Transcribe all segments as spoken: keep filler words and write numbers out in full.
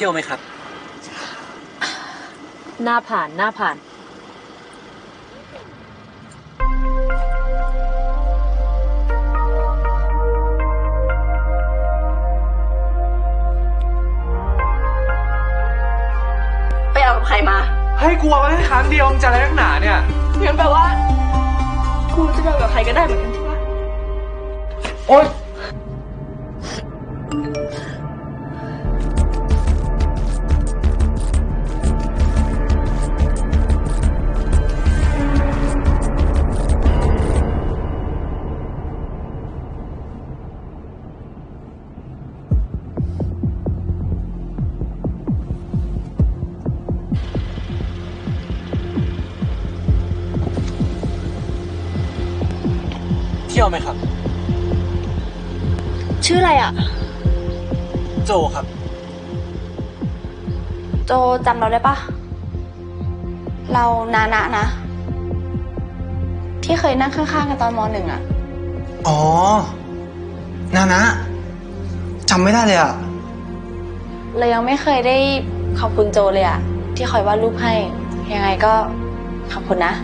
ที่ยวไหมครับหน้าผ่านหน้าผ่านไปเอากับใครมาให้กลัวไว้แค่ครั้งเดียวมึงจะอะไรนักหนาเนี่ยงั้นแปลว่ากูจะไปเอากับใครก็ได้เหมือนกันใช่ปะโอ๊ยเที่ยวไหมครับชื่ออะไรอ่ะโจครับโจจำเราได้ปะเรานานะนะที่เคยนั่งข้างๆกันตอนมหนึ่งอ่ะอ๋อนานะจำไม่ได้เลยอะเรายังไม่เคยได้ขอบคุณโจเลยอ่ะที่คอยวาดรูปให้ยังไงก็ขอบคุณนะ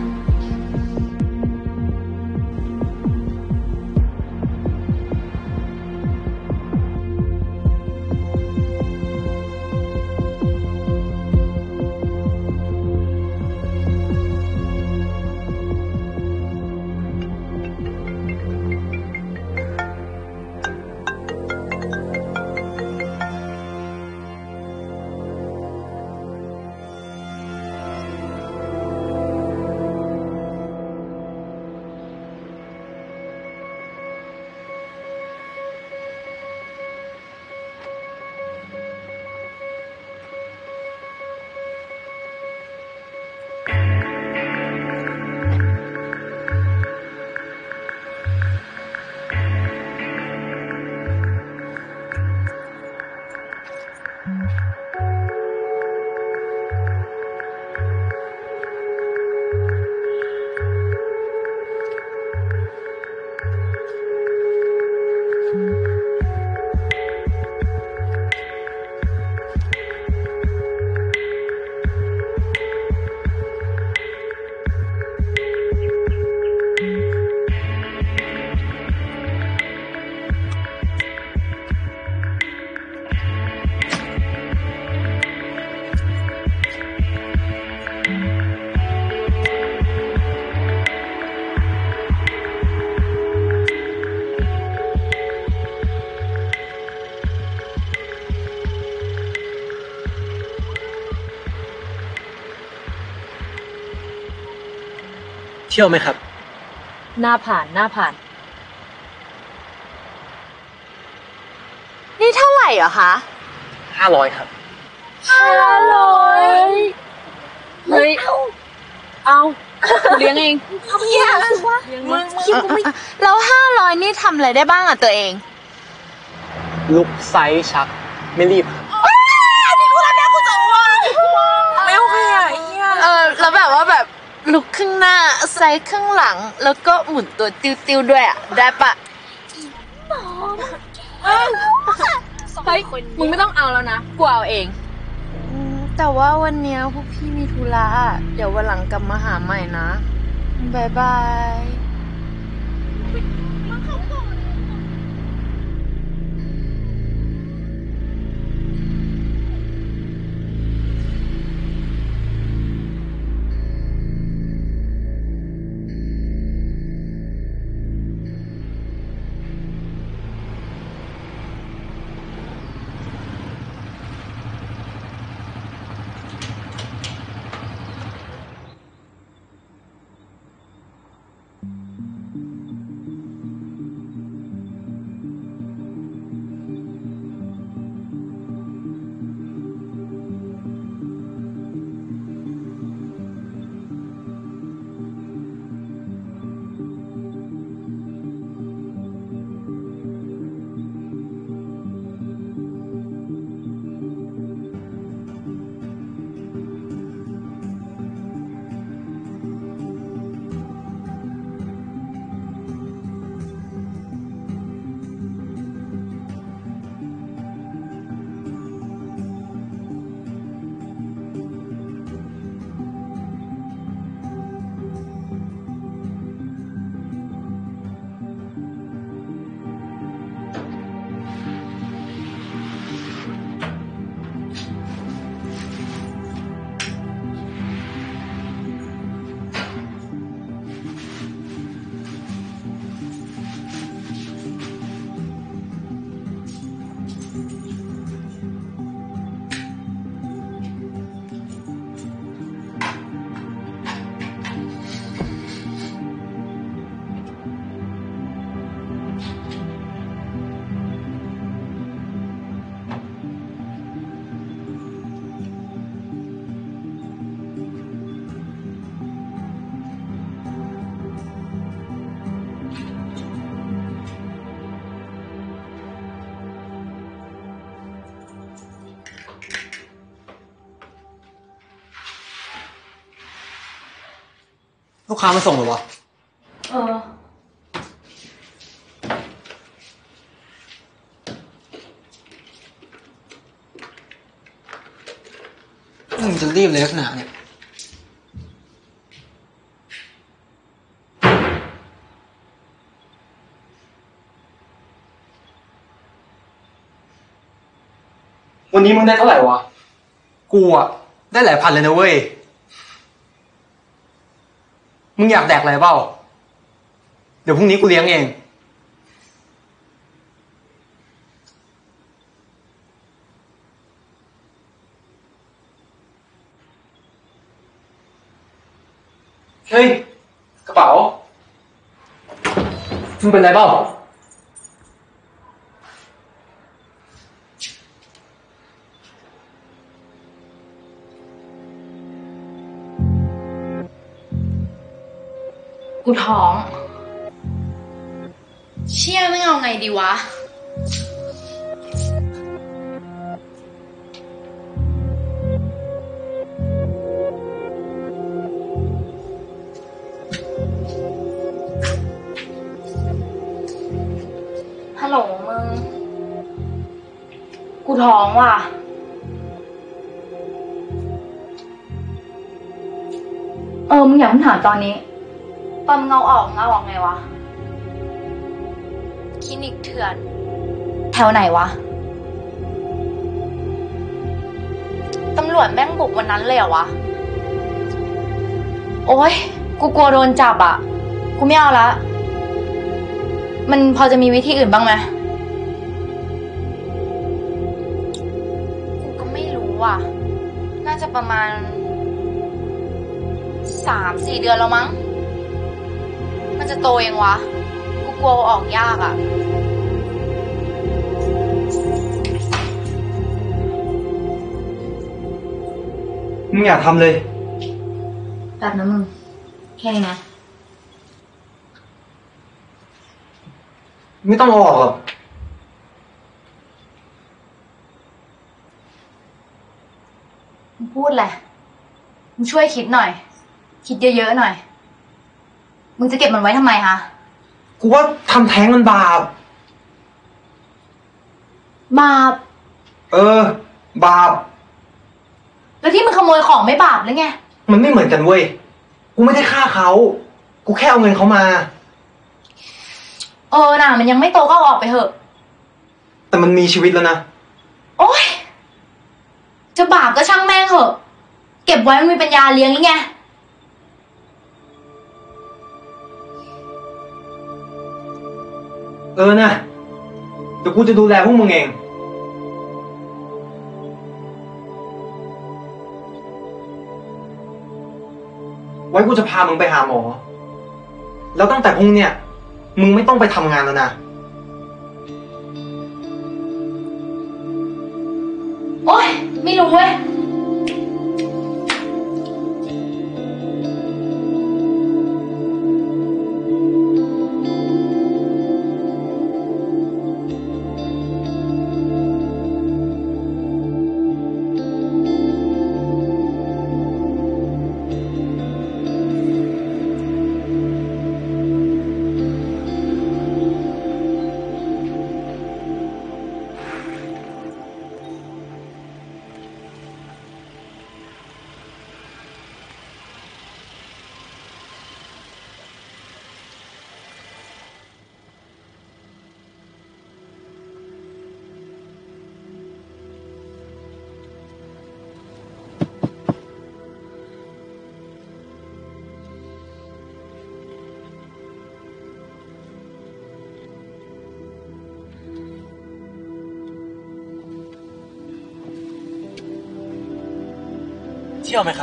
เที่ยวไหมครับหน้าผ่านหน้าผ่านนี่เท่าไหร่เหรอคะห้าร้อยครับห้าร้อยเฮ้ยเอาเลี้ยงเองเนี่ยมึงคิดกูไม่แล้วห้าร้อยนี่ทำอะไรได้บ้างอ่ะตัวเองลุกไซส์ชักไม่รีบครับอันนี้กูรับได้กูจะว่าไม่โอเคอ่ะเออแล้วแบบว่าแบบลุกครึ่งหน้าไซส์ครึ่งหลังแล้วก็หมุนตัวติ้วๆด้วยอ่ะได้ปะเฮ้ยมึงไม่ต้องเอาแล้วนะกูเอาเองแต่ว่าวันนี้พวกพี่มีธุระเดี๋ยววันหลังกลับมาหาใหม่นะบายบายลูกค้ามาส่งเหรอวะเออมึงจะรีบเลยขนาดเนี่ยวันนี้มึงได้เท่าไหร่วะ กูอะได้หลายพันเลยนะเว้ย มึงอยากแดกอะไรเปล่า เดี๋ยวพรุ่งนี้กูเลี้ยงเอง เฮ้ย กระเป๋า มึงเป็นไรเปล่ากูท้อง เชี่ยไม่เอาไงดีวะ ฮัลโหลมึง กูท้องว่ะ เออ มึงอย่าเพิ่งถามตอนนี้ ตอนมึงเอาออกมึงเอาออกไงวะ คลินิกเถื่อน แถวไหนวะ ตำรวจแม่งบุกวันนั้นเลยเหรอวะ โอ๊ย กูกลัวโดนจับอ่ะ กูไม่เอาละ มันพอจะมีวิธีอื่นบ้างไหม กูก็ไม่รู้อ่ะ น่าจะประมาณสามสี่เดือนแล้วมั้ง มันจะโตยังวะ กูกลัวออกยากอ่ะมึงอยากทำเลยแบบนั้นมึง แค่นี้นะไม่ต้องเอาออกหรอกมึงพูดแหละ มึงช่วยคิดหน่อย คิดเยอะๆหน่อย มึงจะเก็บมันไว้ทำไมคะกูว่าทำแท้งมันบาปบาปเออ บาปแล้วที่มึงขโมยของไม่บาปหรือไงมันไม่เหมือนกันเว้ย กูไม่ได้ฆ่าเขา กูแค่เอาเงินเขามาเออน่ะมันยังไม่โตก็เอาออกไปเถอะแต่มันมีชีวิตแล้วนะโอ๊ย จะบาปก็ช่างแม่งเถอะ เก็บไว้มันมีปัญญาเลี้ยงหรือไงเออนะเดี๋ยวกูจะดูแลพวกมึงเอง ไว้กูจะพามึงไปหาหมอ แล้วตั้งแต่พรุ่งเนี่ยมึงไม่ต้องไปทำงานแล้วนะโอ๊ย ไม่รู้เว้ยเที่ยวไหมครับ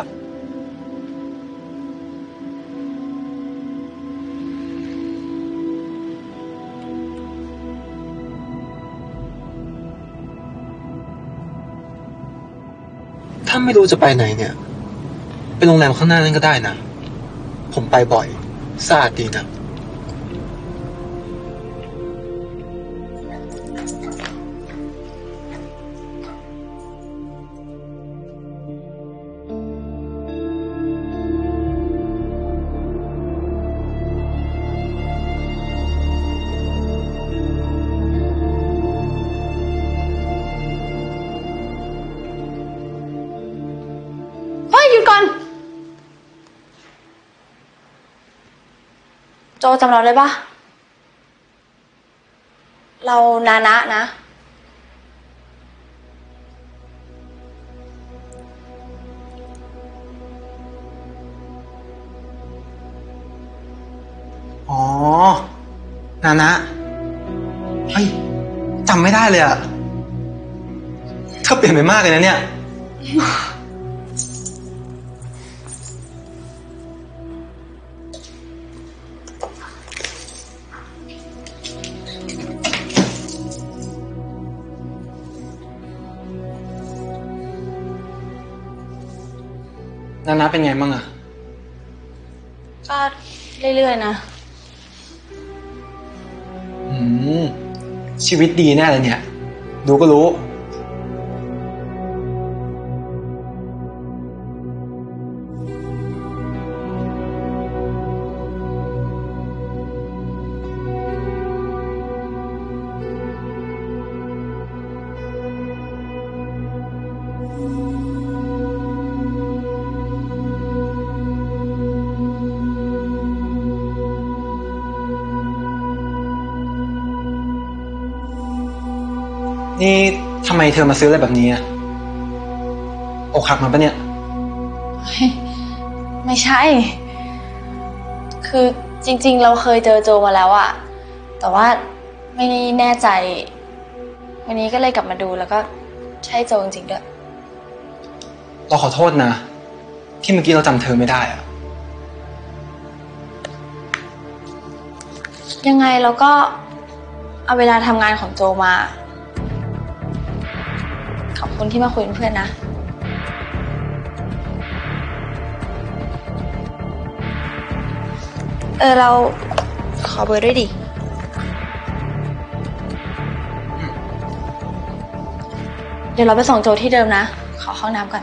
ถ้าไม่รู้จะไปไหนเนี่ย ไปโรงแรมข้างหน้านั่นก็ได้นะ ผมไปบ่อยสะอาดดีนะเจำเราได้ปะเรานานะนะอ๋อ นานะเฮ้ยจำไม่ได้เลยอะเธอเปลี่ยนไปมากเลยนะเนี่ย นานะเป็นไงบ้างอะก็เรื่อยๆนะอืมชีวิตดีแน่เลยเนี่ย ดูก็รู้ นี่ทำไมเธอมาซื้ออะไรแบบนี้อะอกหักมาปะเนี่ยไม่ใช่ คือจริงๆเราเคยเจอโจมาแล้วอะแต่ว่าไม่แน่ใจวันนี้ก็เลยกลับมาดูแล้วก็ใช่โจจริงๆด้วยเราขอโทษนะ ที่เมื่อกี้เราจำเธอไม่ได้อะยังไงเราก็เอาเวลาทำงานของโจมาขอบคุณที่มาคุยเป็นเพื่อนนะเออเราขอเบอร์ด้วยดิเดี๋ยวเราไปส่งโจที่เดิมนะขอเข้าห้องน้ำก่อน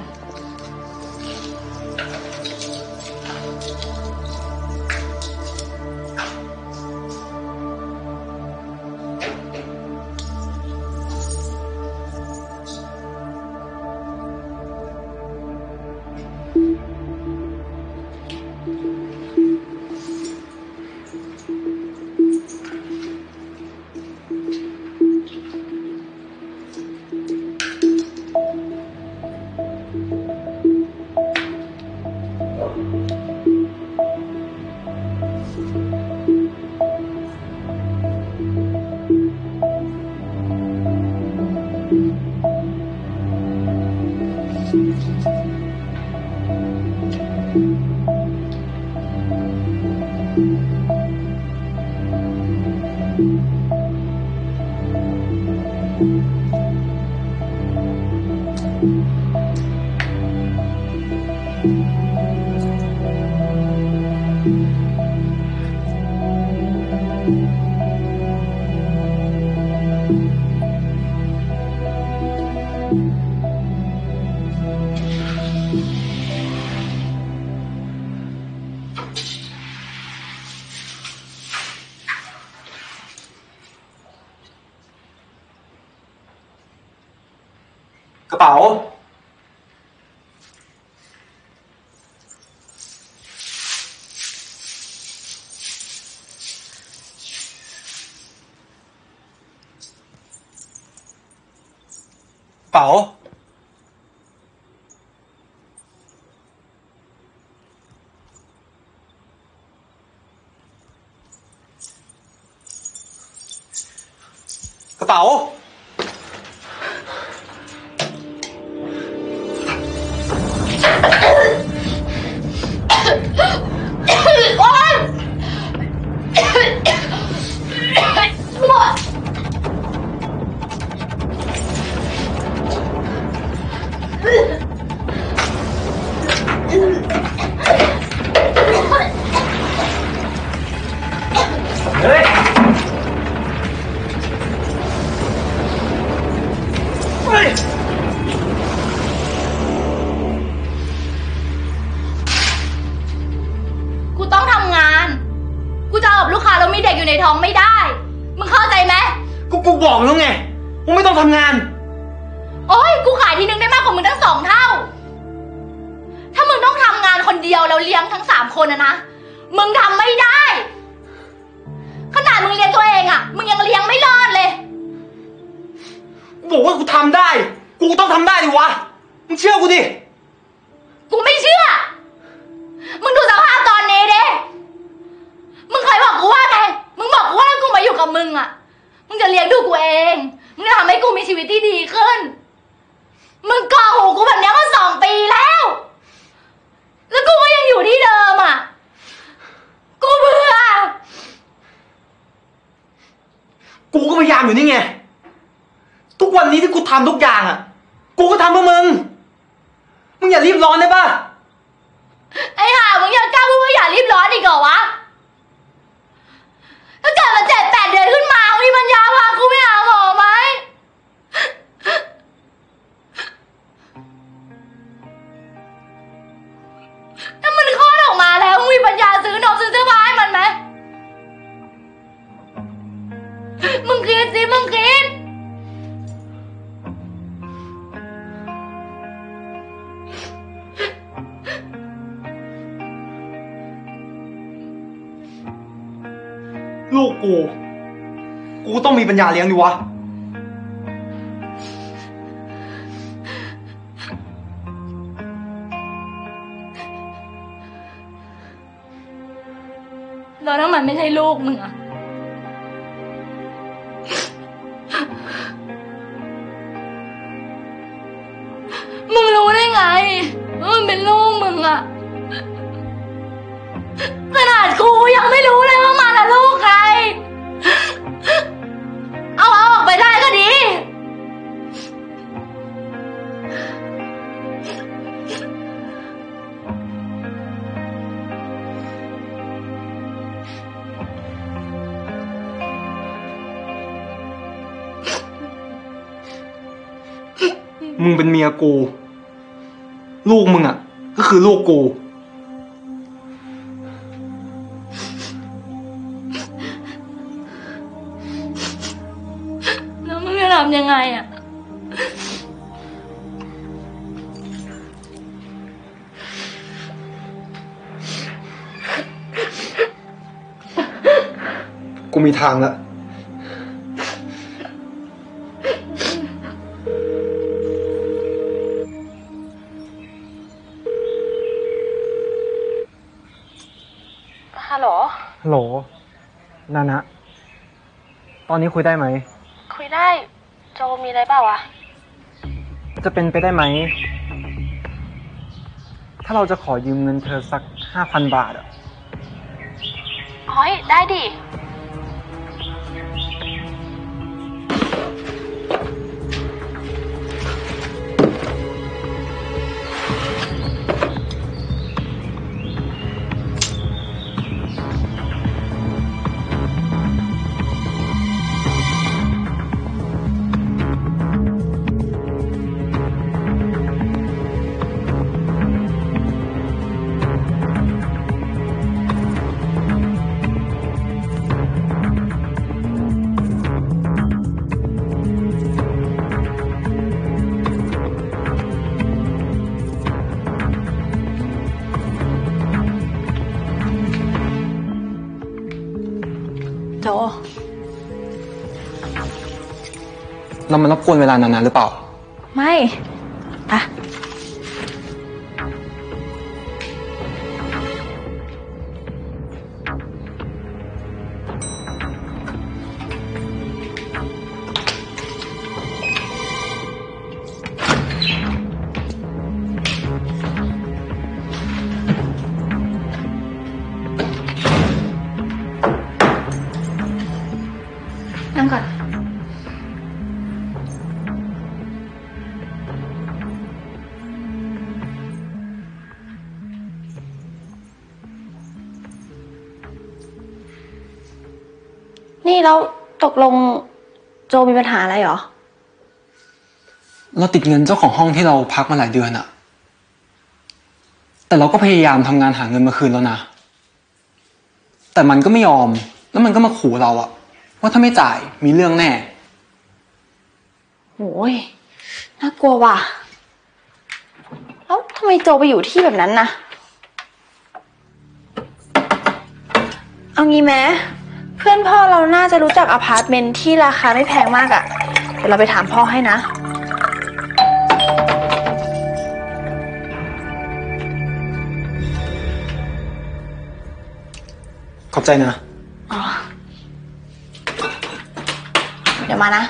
กระเป๋า กระเป๋า กระเป๋าเฮ้ยเฮ้ยกูต้องทำงานกูจะเอากับลูกค้าแล้วมีเด็กอยู่ในท้องไม่ได้มึงเข้าใจไหมกูกูบอกแล้วไงมึงไม่ต้องทำงานโอ๊ยกูขายทีนึงได้มากกว่ามึงทั้งสองเท่าถ้ามึงต้องทำงานคนเดียวแล้วเลี้ยงทั้งสามคนนะนะมึงทำไม่ได้บอกว่ากูทำได้ กูต้องทำได้ดิวะ มึงเชื่อกูดิกูไม่เชื่อ มึงดูสภาพตอนนี้ดิมึงเคยบอกกูว่าไง มึงบอกกูว่าถ้ากูมาอยู่กับมึงอะมึงจะเลี้ยงดูกูเอง มึงจะทำให้กูมีชีวิตที่ดีขึ้น มึงก่อหูกูแบบนี้มาสองปีแล้ว แล้วกูก็ยังอยู่ที่เดิมอะกูเบื่อกูก็พยายามอยู่นี่ไง ทุกวันนี้ที่กูทำทุกอย่างอ่ะ กูก็ทำเพื่อมึง มึงอย่ารีบร้อนได้ปะไอ้ห่ามึงยังกล้าพูดว่าอย่ารีบร้อนอีกเหรอวะ ถ้าเกิดมาเจ็ดแปดเดือนขึ้นมามีปัญญาพากูไปหาหมอไหมถ้ามันคลอดออกมาแล้วมึงมีปัญญาซื้อนมซื้อเสื้อผ้าให้มันไหมมึงคิดสิมึงคิดลูกกู กูต้องมีปัญญาเลี้ยงดิวะแล้วถ้ามันไม่ใช่ลูกมึงอะมึงรู้ได้ไงว่ามันเป็นลูกมึงอะขนาดกูยังไม่รู้เลยว่ามันอะลูกใคร เอาเอาออกไปได้ก็ดีมึงเป็นเมียกู ลูกมึงอ่ะ ก็คือลูกกูแล้วมึงจะทำยังไงอะกูมีทางแล้วฮัลโหลฮัลโหล นานะ ตอนนี้คุยได้ไหมคุยได้ โจมีอะไรเปล่าวะจะเป็นไปได้ไหม ถ้าเราจะขอยืมเงินเธอสักห้าพันบาทอะเฮ้ย ได้ดิโจเรามันรบกวนเวลานานๆหรือเปล่าไม่อะนั่งก่อน นี่แล้วตกลงโจมีปัญหาอะไรเหรอเราติดเงินเจ้าของห้องที่เราพักมาหลายเดือนอะแต่เราก็พยายามทำงานหาเงินมาคืนแล้วนะ แต่มันก็ไม่ยอม แล้วมันก็มาขู่เราอะว่าถ้าไม่จ่ายมีเรื่องแน่โอ้ยน่ากลัวว่ะ แล้วทำไมโจไปอยู่ที่แบบนั้นนะเอางี้ไหมเพื่อนพ่อเราน่าจะรู้จักอพาร์ตเมนต์ที่ราคาไม่แพงมากอะดี๋ยวเราไปถามพ่อให้นะขอบใจนะอ๋อ เดี๋ยวมานะ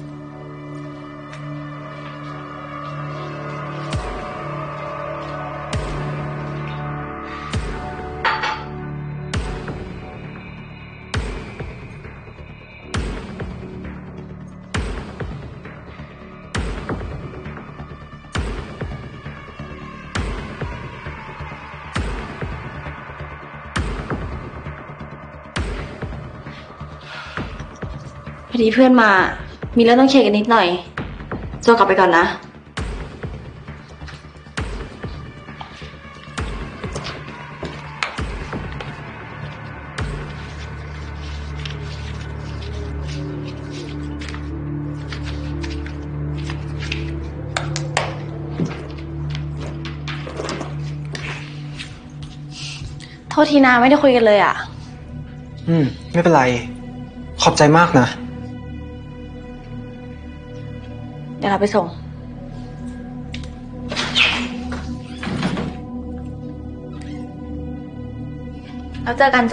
พอดีเพื่อนมา มีเรื่องต้องเคลียร์กันนิดหน่อยโจกลับไปก่อนนะ โทษทีนะไม่ได้คุยกันเลยอ่ะอืม ไม่เป็นไร ขอบใจมากนะเดี๋ยวเราไปส่ง แล้วเจอกันโจ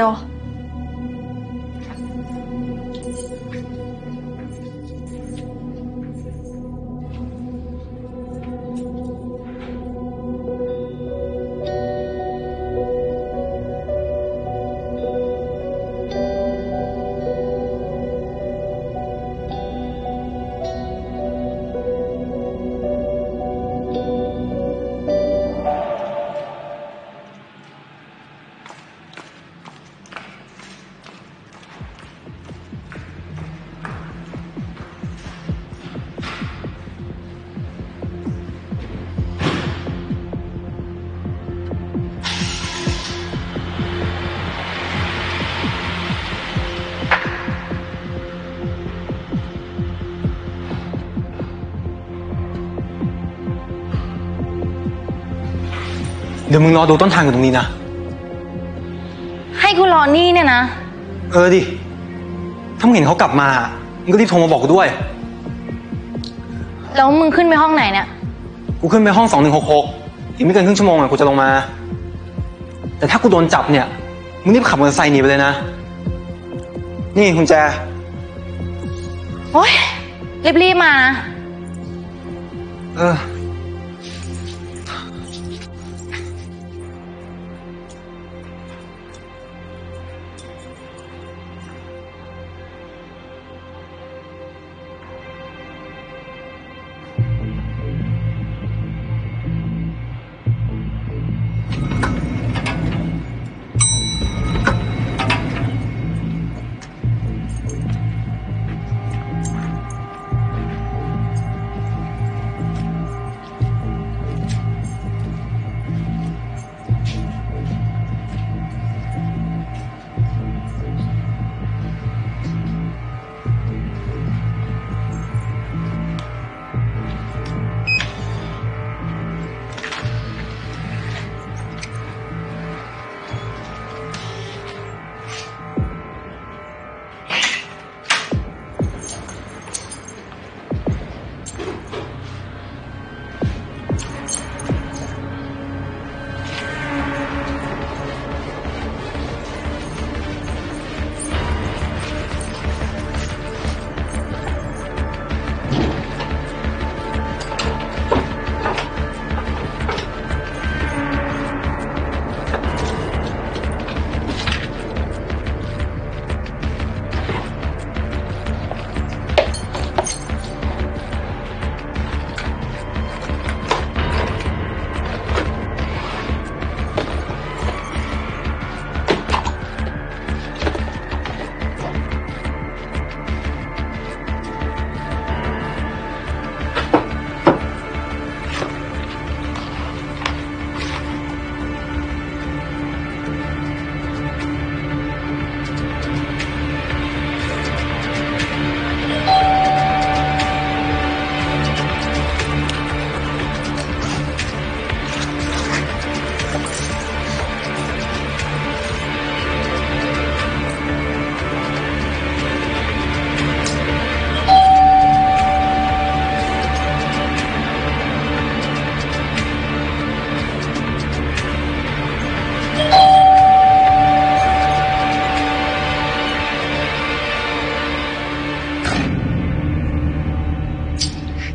เดี๋ยวมึงรอดูต้นทางกันตรงนี้นะให้กูรอนี่เนี่ยนะเออดิ ถ้ามึงเห็นเขากลับมามึงก็รีบโทรมาบอกกูด้วยแล้วมึงขึ้นไปห้องไหนเนี่ยกูขึ้นไปห้องสองหนึ่งหกหกอีกไม่เกินครึ่งชั่วโมงอ่ะกูจะลงมา แต่ถ้ากูโดนจับเนี่ย มึงรีบขับมอเตอร์ไซค์หนีไปเลยนะ นี่กุญแจโอ๊ย รีบๆมานะเออพ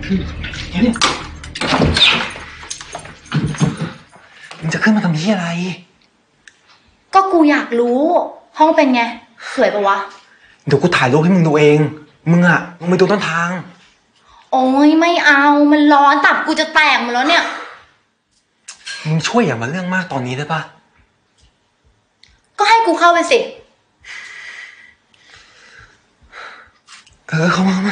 เนี่ยมึงจะขึ้นมาทำที่อะไรก็กูอยากรู้ ห้องเป็นไง สวยปะวะเดี๋ยวกูถ่ายรูปให้มึงดูเอง มึงอะมึงไปดูต้นทางโอ้ยไม่เอามันร้อนตับกูจะแตกหมดแล้วเนี่ยมึงช่วยอย่ามาเรื่องมากตอนนี้ได้ปะก็ให้กูเข้าไปสิเออเข้ามามา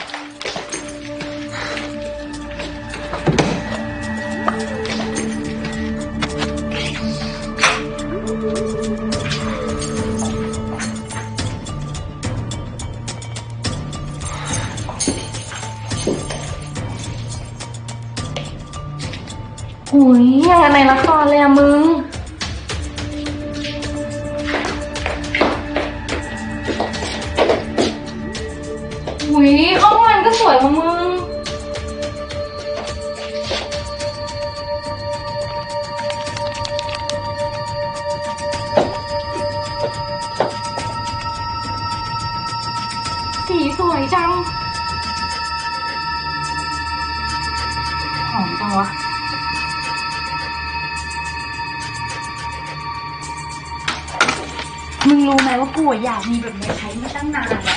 อุ้ยอย่างในละครเลยอะมึง อุ้ยห้องมันก็สวยว่ะมึง สีสวยจัง หอมจังวะ มึงรู้ไหมว่ากูอยากมีแบบนี้ใช้มาตั้งนานแล้ว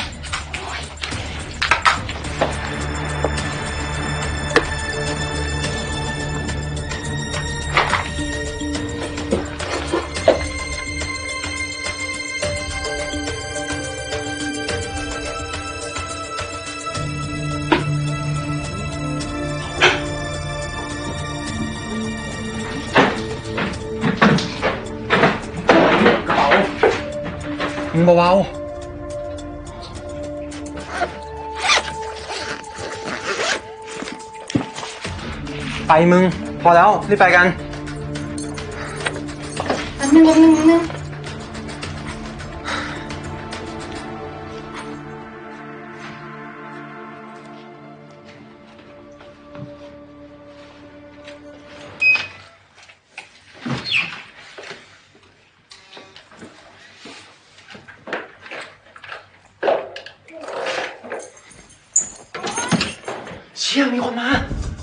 มึงเบาๆไปมึง พอแล้วรีบไปกันอันนึงอันนึงอันนึงเชี่ยมีคนมา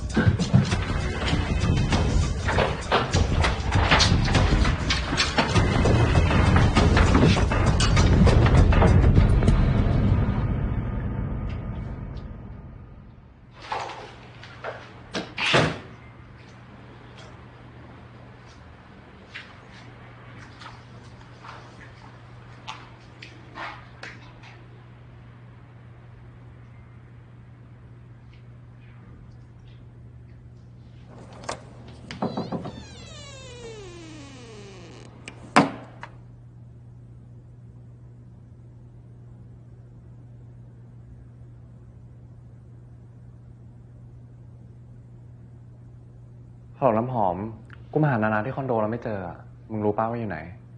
ฮัลโหลน้ำหอม กูมาหานานาที่คอนโดแล้วไม่เจออะมึงรู้ป้าว่าอยู่ไหน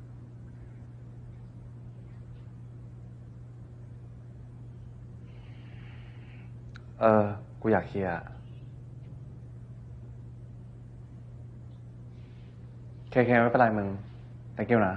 เออ กูอยากเคลียร์เคเคไม่เป็นไรมึง thank you นะ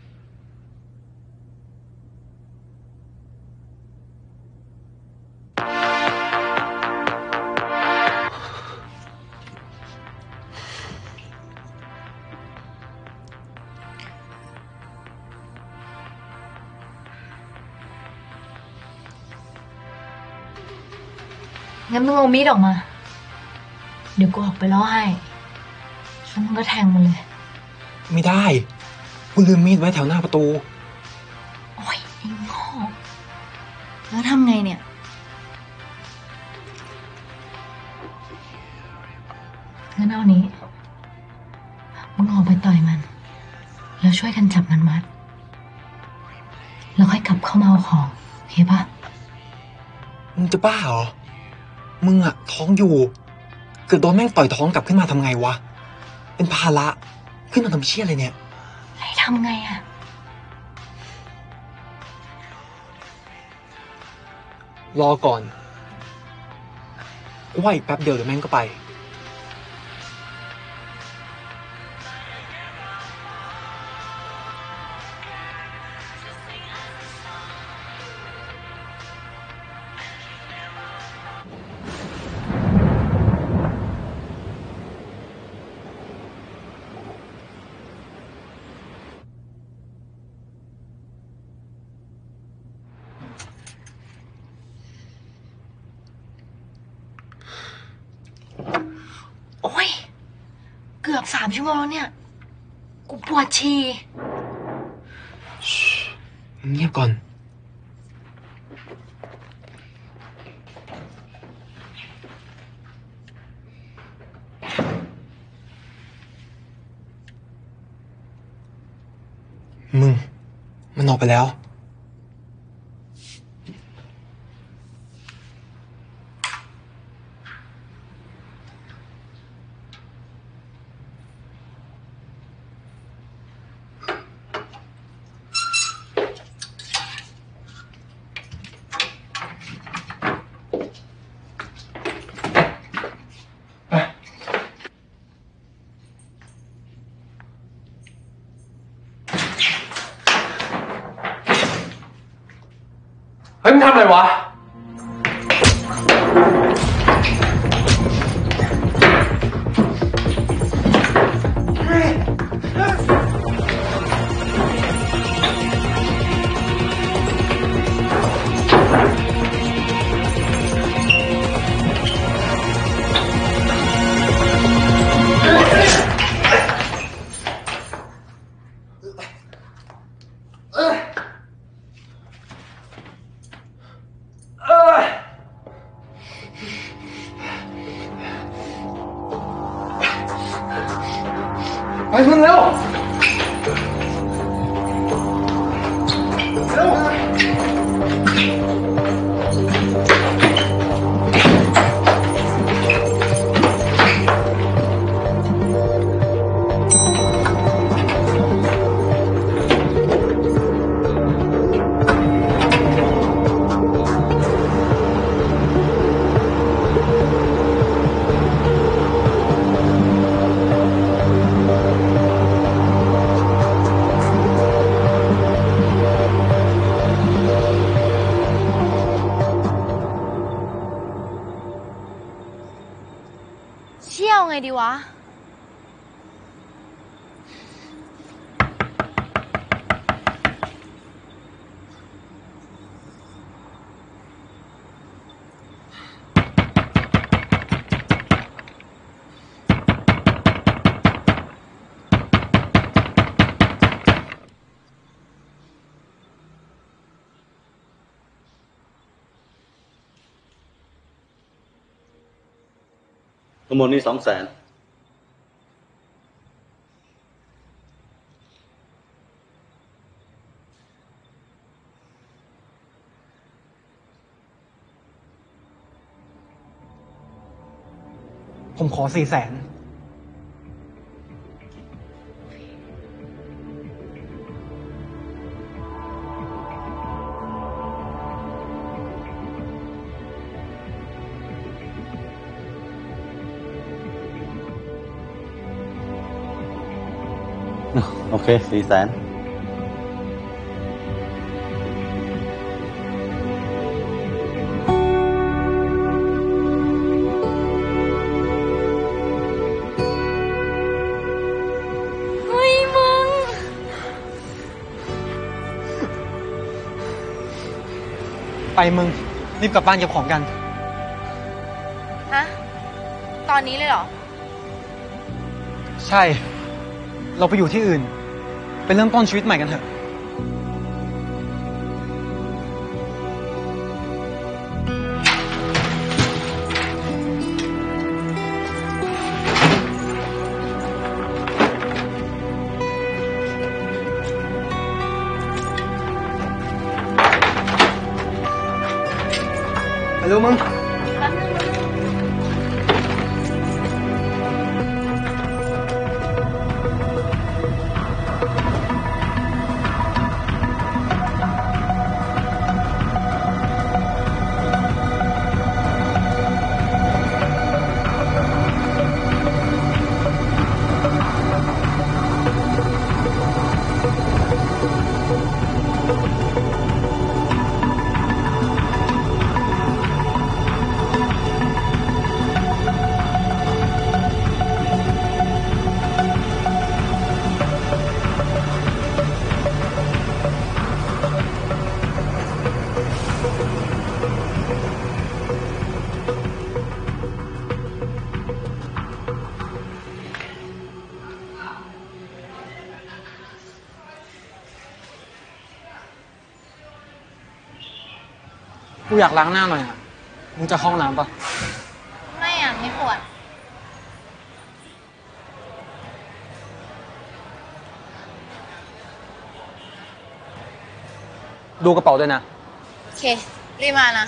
งั้นมึงเอามีดออกมา เดี๋ยวกูออกไปล่อให้แล้วมึงก็แทงมันเลยไม่ได้กูลืมมีดไว้แถวหน้าประตูโอ้ยไอ้โง่แล้วทำไงเนี่ย งั้นเอานี้ มึงออกไปต่อยมัน แล้วช่วยกันจับมันมัด แล้วค่อยกลับเข้ามาเอาของโอเคปะมึงจะบ้าเหรอ มึงอะท้องอยู่ เกิดโดนแม่งต่อยท้องกลับขึ้นมาทำไงวะ เป็นภาระขึ้นมาทำเชี่ยอะไรเนี่ยให้ทำไงอะรอก่อนกูว่าอีกแป๊บเดียวเดี๋ยวแม่งก็ไปโอ้ยเกือบสามชั่วโมงแล้วเนี่ย กูปวดฉี่เงียบก่อน มึง มันออกไปแล้วเฮ้ยมึงทำอะไรวะ ไปมึงเร็ว เร็วเชี่ยวไงดีวะทั้งหมดนี้สองแสนผมขอสี่แสนโอเคสี่แสนเฮ้ยมึงไปมึง รีบกลับบ้านเก็บของกันฮะ ตอนนี้เลยเหรอใช่ เราไปอยู่ที่อื่น ไปเริ่มต้นชีวิตใหม่กันเถอะ ไปเร็วมึงมกูอยากล้างหน้าหน่อยอ่ะมึงจะเข้าห้องน้ำปะไม่อ่ะไม่ปวดดูกระเป๋าด้วยนะโอเค รีบมานะ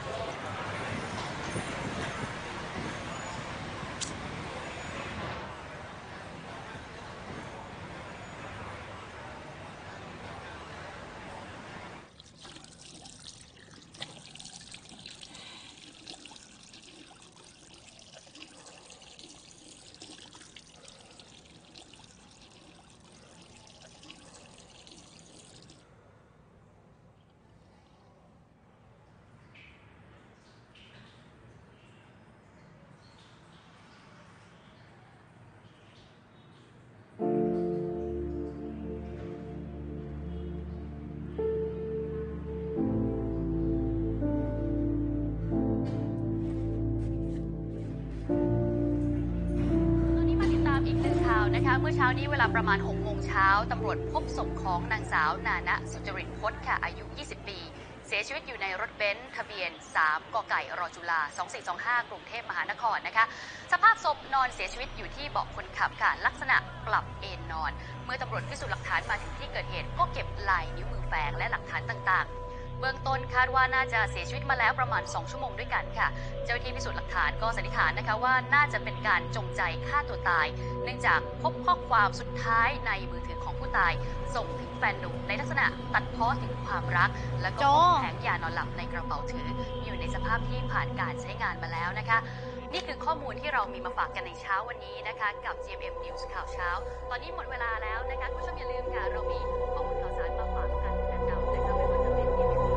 อีกหนึ่งข่าวนะคะเมื่อเช้านี้เวลาประมาณหกโมงเช้าตำรวจพบศพของนางสาวนานะสุจริตพจน์ค่ะอายุยี่สิบปีเสียชีวิตอยู่ในรถเบนซ์ทะเบียนสามกไก่รอจุฬาสองสี่สองห้ากรุงเทพมหานครนะคะสภาพศพนอนเสียชีวิตอยู่ที่เบาะคนขับค่ะลักษณะกลับเอนนอนเมื่อตำรวจพิสูจน์หลักฐานมาถึงที่เกิดเหตุก็เก็บลายนิ้วมือแฝงและหลักฐานต่างๆเบื้องต้นคาดว่าน่าจะเสียชีวิตมาแล้วประมาณสองชั่วโมงด้วยกันค่ะเจ้าหน้าที่พิสูจน์หลักฐานก็สันนิษฐานนะคะว่าน่าจะเป็นการจงใจฆ่าตัวตายเนื่องจากพบข้อความสุดท้ายในมือถือของผู้ตายส่งถึงแฟนหนุ่มในลักษณะตัดพ้อถึงความรักและก็แผงยานอนหลับในกระเป๋าถืออยู่ในสภาพที่ผ่านการใช้งานมาแล้วนะคะนี่คือข้อมูลที่เรามีมาฝากกันในเช้าวันนี้นะคะกับ จี เอ็ม เอ็ม News ข่าวเช้าตอนนี้หมดเวลาแล้วนะคะคุณผู้ชมอย่าลืมค่ะเรามีข้อมูลข่าวสารมาฝากกันประจำนะคะไม่ว่าจะเป็น จี เอ็ม เอ็ม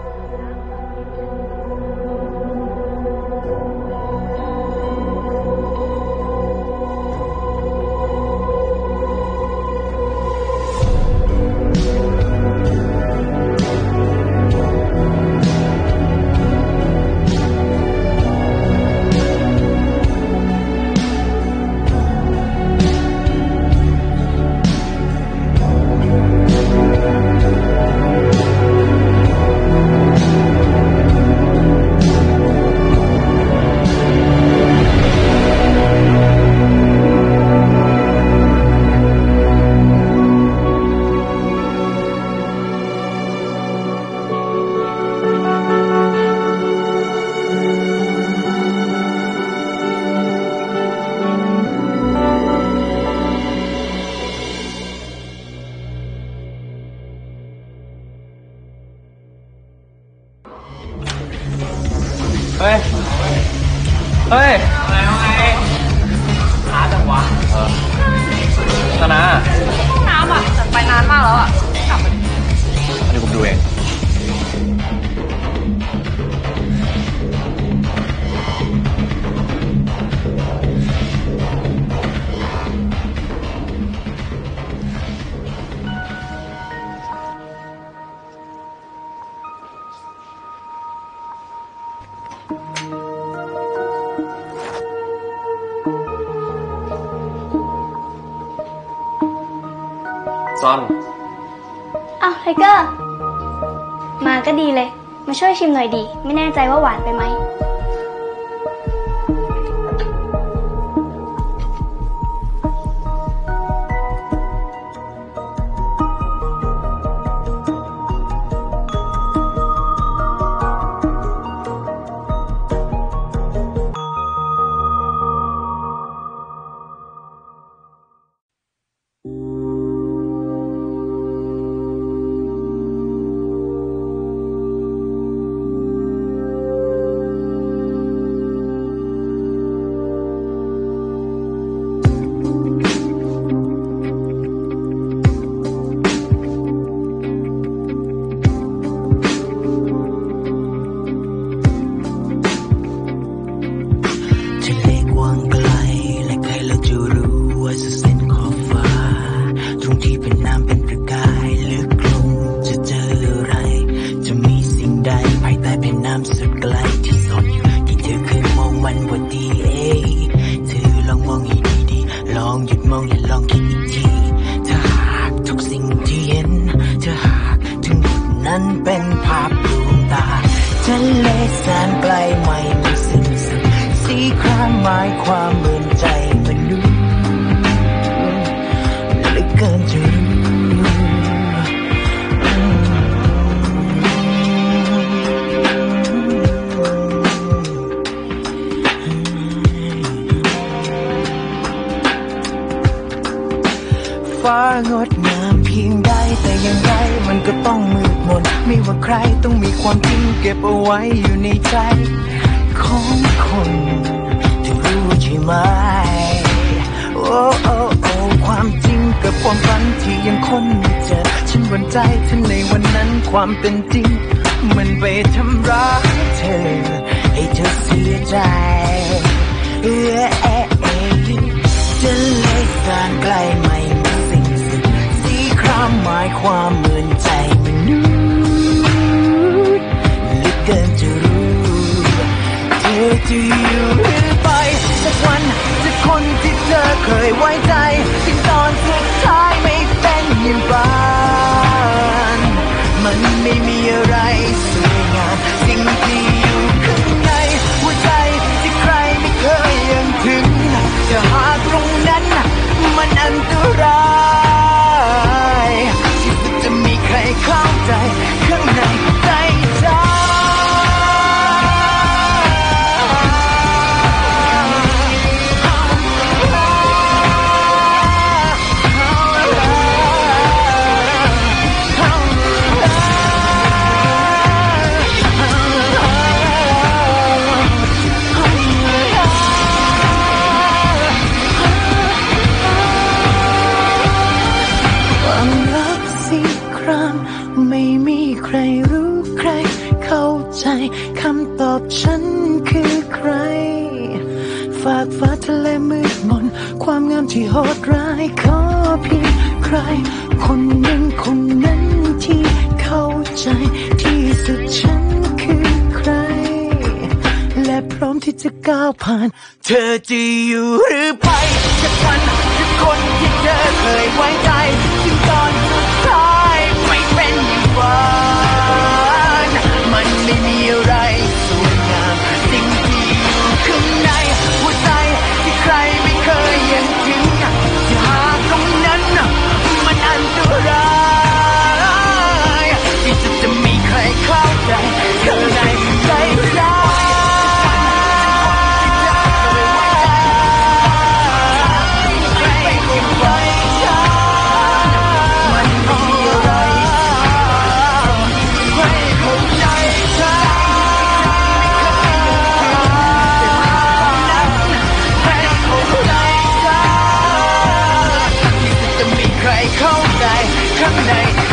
เฮ้ย เฮ้ย อะไรวะไอ้หาจังวะเออนานาห้องน้ำอ่ะแต่ไปนานมากแล้วอ่ะกลับมาดิอันนี้ผมดูเองซอนอ้าวไทเกอร์ มาก็ดีเลย มาช่วยชิมหน่อยดี ไม่แน่ใจว่าหวานไปไหมายความเหมือนใจมนุษย์เหลือเกินจะรู้ฟ้างดงามเพียงใดแต่อย่างไรมันก็ต้องมืดมนไม่ว่าใครต้องมีความจริงเก็บเอาไว้อยู่ในใจของคนเธอรู้ใช่ไหมโอ้โอ้โอ้ความจริงกับความฝันที่ยังคนไม่เจอฉันหวั่นใจถ้าในวันนั้นความเป็นจริงมันไปทำร้ายเธอให้เธอเสียใจเออเออเออจะเล็กสานไกลไม่มีสิ่งสุดสีครามหมายความเหมือนใจมนุษย์เหลือเกินจะรู้เธอจะอยู่หรือไปสักวันสักคนที่เธอเคยไว้ใจถึงตอนสุดท้ายไม่เป็นอย่างฝันมันไม่มีอะไรสวยงามสิ่งที่อยู่ข้างในหัวใจที่ใครไม่เคยยังถึงจะหาตรงนั้นมันอันตรายที่สุดจะมีใครเข้าใจข้างในใจเธอไม่มีใครรู้ใครเข้าใจคำตอบฉันคือใครฝากฟ้าทะเลมืดมนความงามที่โหดร้ายขอเพียงใครคนหนึ่งคนนั้นที่เข้าใจที่สุดฉันคือใครและพร้อมที่จะก้าวผ่านเธอจะอยู่หรือไปสักวันสักคนที่เธอเคยไว้ใจถึงตอนสุดท้ายไม่เป็นอย่างฝันมันไม่มีอะไรสวยงามสิ่งที่อยู่ข้างในหัวใจที่ใครไม่เคยยังถึงจะหาตรงนั้นมันอันตรายที่จะจะมีใครเข้าใจข้างในใจเราเข้าใจข้างใน